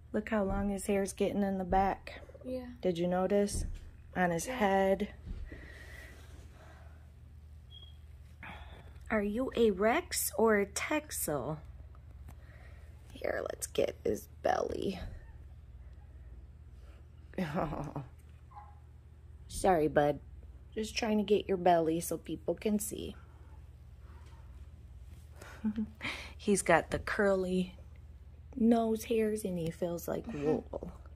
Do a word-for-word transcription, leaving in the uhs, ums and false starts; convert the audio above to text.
Look how long his hair's getting in the back. Yeah. Did you notice? On his Yeah. head. Are you a Rex or a Texel? Here, let's get his belly. Oh. Sorry, bud. Just trying to get your belly so people can see. He's got the curly nose hairs and he feels like wool.